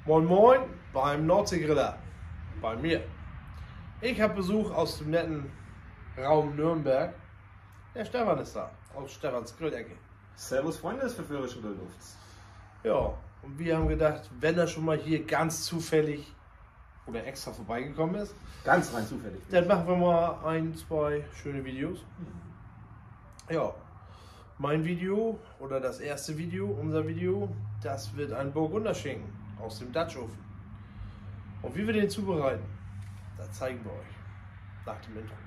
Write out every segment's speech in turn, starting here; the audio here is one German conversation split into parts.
Moin Moin beim Nordseegriller, bei mir. Ich habe Besuch aus dem netten Raum Nürnberg. Der Stefan ist da, aus Stefans Grillecke. Servus Freunde des verführerischen Grillufts. Ja, und wir haben gedacht, wenn er schon mal hier ganz zufällig oder extra vorbeigekommen ist, Ganz rein zufällig. dann machen wir mal ein, zwei schöne Videos. Ja, mein Video oder das erste Video, unser Video, das wird ein Burgunderschinken aus dem Dutch Oven. Und wie wir den zubereiten, das zeigen wir euch nach dem Intro.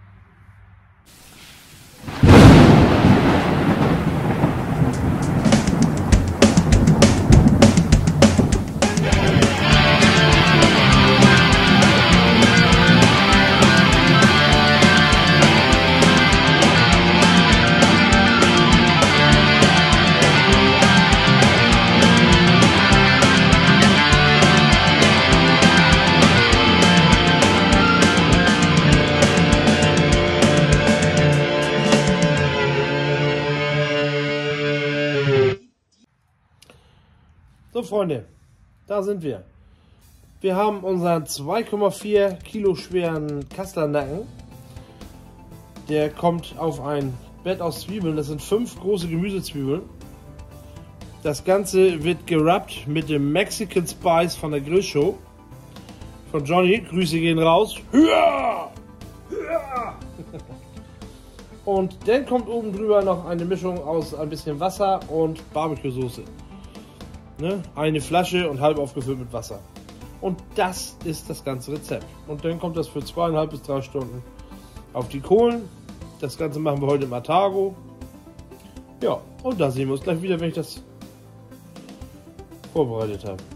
So Freunde, da sind wir. Wir haben unseren 2,4 Kilo schweren Kasslernacken. Der kommt auf ein Bett aus Zwiebeln. Das sind 5 große Gemüsezwiebeln. Das Ganze wird gerubbt mit dem Mexican Spice von der Grillshow. Von Johnny. Grüße gehen raus. Hüa! Hüa! Und dann kommt oben drüber noch eine Mischung aus ein bisschen Wasser und Barbecue-Soße. Ne? Eine Flasche und halb aufgefüllt mit Wasser. Und das ist das ganze Rezept. Und dann kommt das für 2,5 bis 3 Stunden auf die Kohlen. Das Ganze machen wir heute im Atago. Ja, und da sehen wir uns gleich wieder, wenn ich das vorbereitet habe.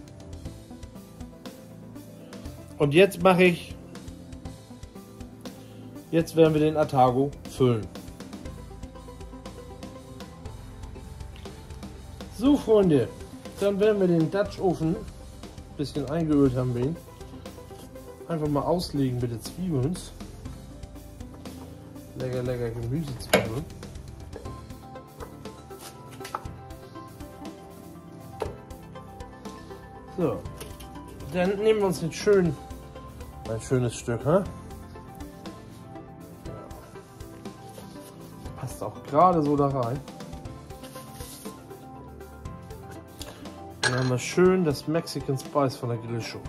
Und jetzt werden wir den Atago füllen. So Freunde, dann werden wir den Dutch Oven, ein bisschen eingeölt haben wir ihn, einfach mal auslegen mit den Zwiebeln. Lecker, lecker Gemüsezwiebeln. So, dann nehmen wir uns ein schönes Stück. Hä? Passt auch gerade so da rein. Dann haben wir schön das Mexican Spice von der Grillshow.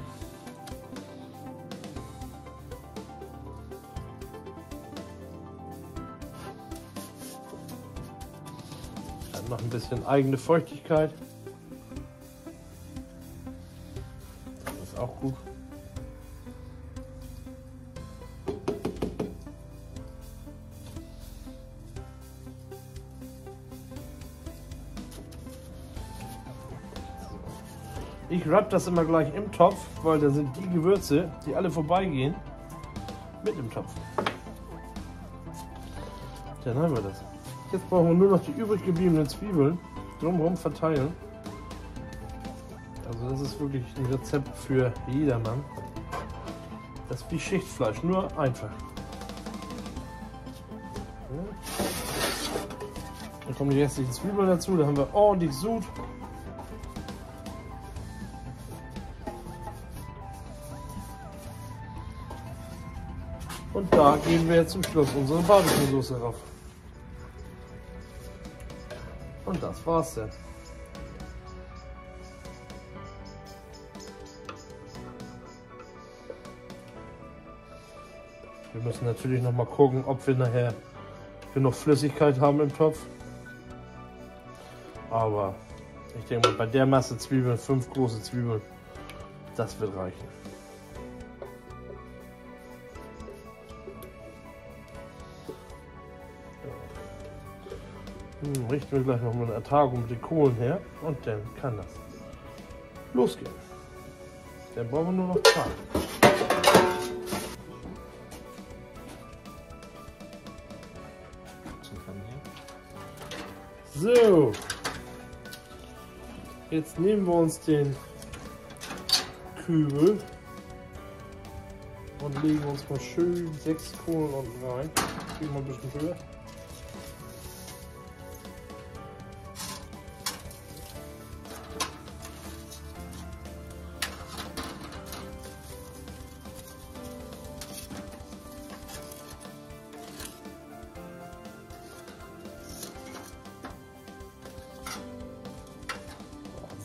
Dann noch ein bisschen eigene Feuchtigkeit. Das ist auch gut. Ich rub das immer gleich im Topf, weil da sind die Gewürze, die alle vorbeigehen, mit im Topf. Dann haben wir das. Jetzt brauchen wir nur noch die übrig gebliebenen Zwiebeln drumherum verteilen. Also das ist wirklich ein Rezept für jedermann. Das ist wie Schichtfleisch, nur einfach. Dann kommen die restlichen Zwiebeln dazu, da haben wir ordentlich Sud. Und da geben wir jetzt zum Schluss unsere Barbecue-Soße drauf. Und das war's dann. Wir müssen natürlich noch mal gucken, ob wir nachher genug Flüssigkeit haben im Topf. Aber ich denke mal, bei der Masse Zwiebeln, 5 große Zwiebeln, das wird reichen. Richten wir gleich noch mal eine Atago mit den Kohlen her und dann kann das losgehen. Dann brauchen wir nur noch Zeit. So, jetzt nehmen wir uns den Kübel und legen uns mal schön 6 Kohlen unten rein. Gehen wir ein bisschen höher.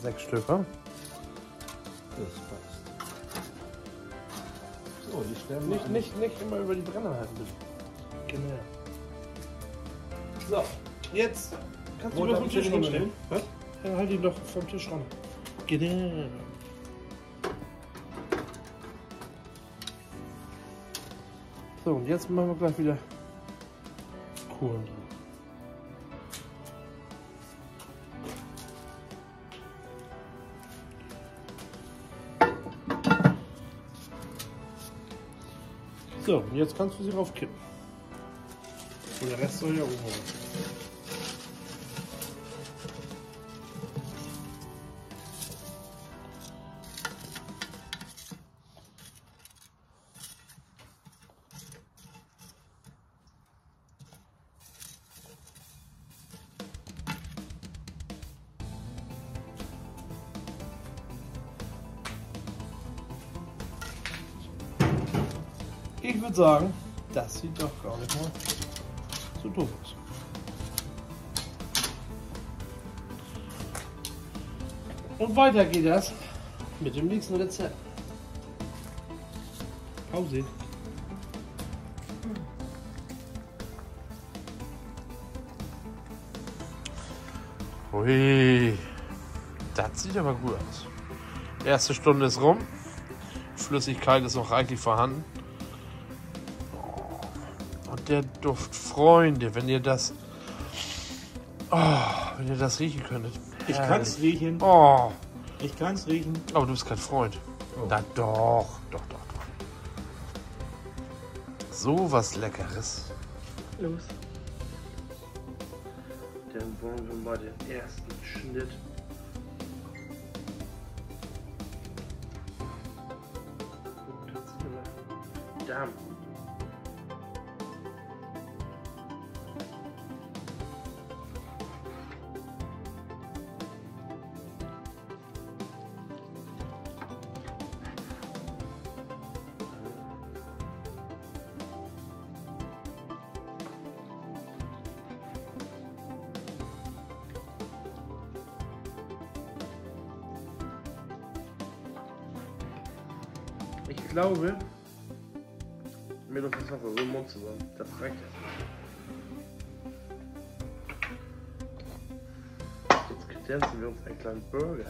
6 Stück, wa? Das passt. So, die stellen wir Nicht immer über die Brenner halten, bitte. Genau. So, jetzt kannst du Wo doch darf vom ich Tisch den runternehmen. hinstellen? Was? Ja, halt ihn doch vom Tisch ran. Genau. So, und jetzt machen wir gleich wieder Kohlen dran. So, und jetzt kannst du sie raufkippen. Und der Rest soll ja oben sein. Ich würde sagen, das sieht doch gar nicht mal so doof aus. Und weiter geht das mit dem nächsten Rezept. Pause. Ui, das sieht aber gut aus. Erste Stunde ist rum. Flüssigkeit ist noch reichlich vorhanden. Und der Duft, Freunde, wenn ihr das riechen könntet. Ich kann es riechen. Oh, Ich kann es riechen. aber du bist kein Freund. Oh. Na doch. So was Leckeres. Los. Dann wollen wir mal den ersten Schnitt. Damn. Ich glaube, mir doch das noch so im Mund zusammen. Das reicht ja. Jetzt kredenzen wir uns einen kleinen Burger.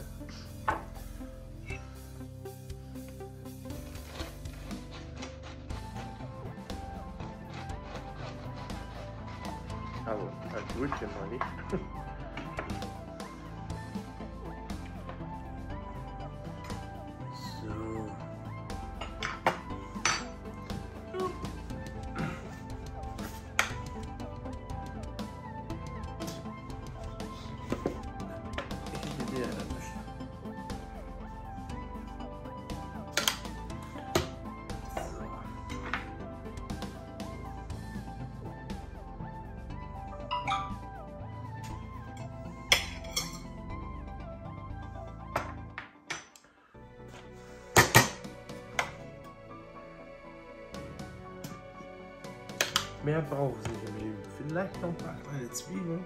Also, ein Brötchen mal nicht. So. Mehr braucht es nicht im Leben. Vielleicht noch ein paar kleine Zwiebeln.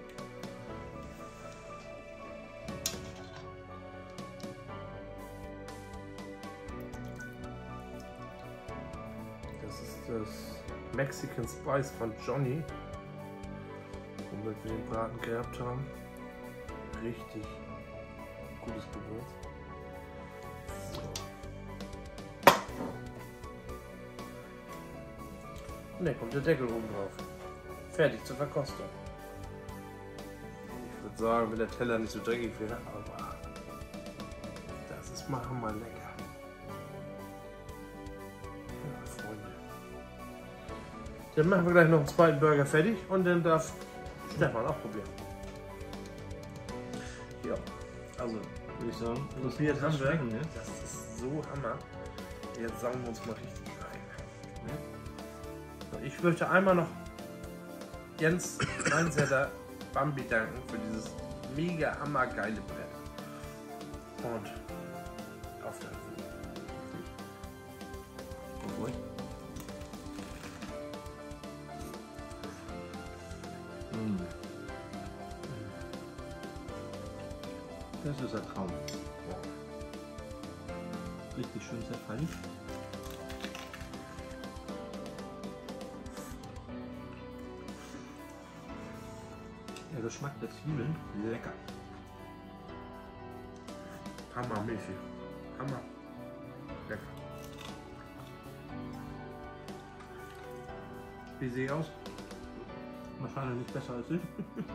Das ist das Mexican Spice von Johnny, womit wir den Braten gehabt haben. Richtig gutes Gewürz. Und dann kommt der Deckel oben drauf. Fertig zur Verkostung. Ich würde sagen, wenn der Teller nicht so dreckig wäre, aber das ist mal lecker. Ja, Freunde. Dann machen wir gleich noch einen zweiten Burger fertig und dann darf Stefan auch probieren. Ja, also würde ich sagen, Probiert haben wir. schmecken, ne? Das ist so Hammer. Jetzt saugen wir uns mal richtig rein. Ich möchte einmal noch Jens Reinsetter Bambi danken für dieses mega hammergeile Brett. Und auf der Obwohl. Das ist ein Traum. Richtig schön zerfallen. Der Geschmack der Zwiebeln, lecker. Hammermäßig. Hammer. Lecker. Wie sehe ich aus? Wahrscheinlich nicht besser als ich.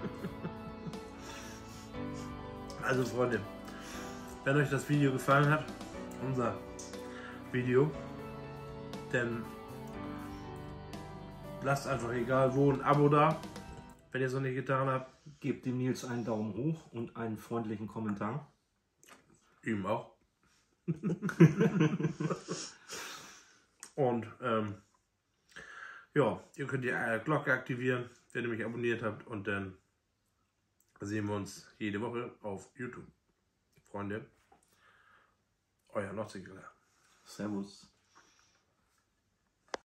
Also Freunde, wenn euch das Video gefallen hat, unser Video, dann lasst einfach egal wo ein Abo da, wenn ihr es noch nicht getan habt. Gebt dem Nils einen Daumen hoch und einen freundlichen Kommentar. Ihm auch. Und ja, ihr könnt die Glocke aktivieren, wenn ihr mich abonniert habt, und dann sehen wir uns jede Woche auf YouTube. Freunde, euer Nordseegrill. Servus.